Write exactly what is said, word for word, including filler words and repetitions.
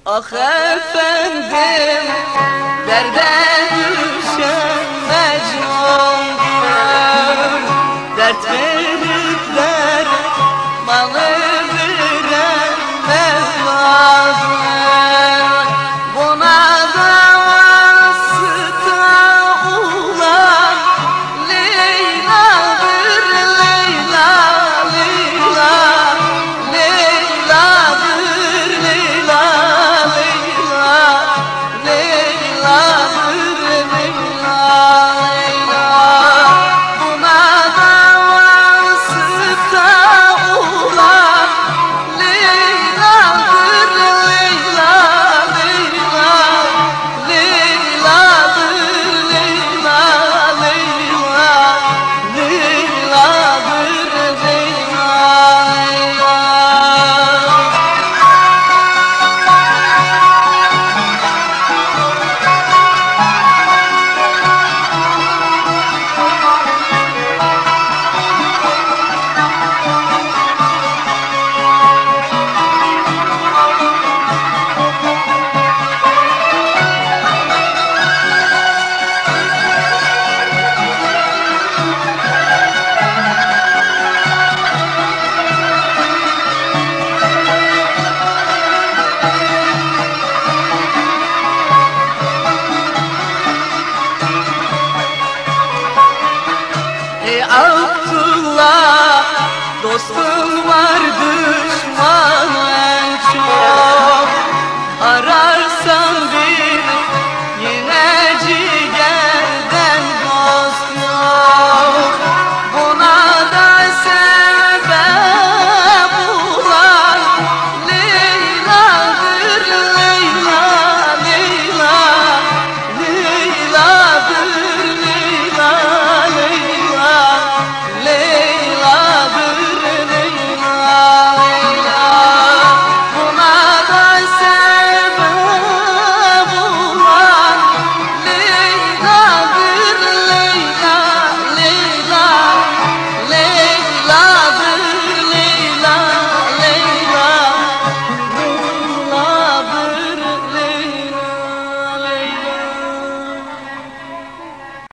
Ah efendim, derde düşen Mecnun'dur. Dert verip dert malı veren Mevla'dır. Buna da vasıta olan Leyla'dır, Leyla, Leyla, Leyla'dır, Leyla, Leyla, Leyla'dır, Leyla, Leyla. Buna da vasıta olan Leyla'dır, Leyla, Leyla, Leyla'dır, Leyla, Leyla, Leyla'dır, Leyla, Leyla. Ey Abdullah dostum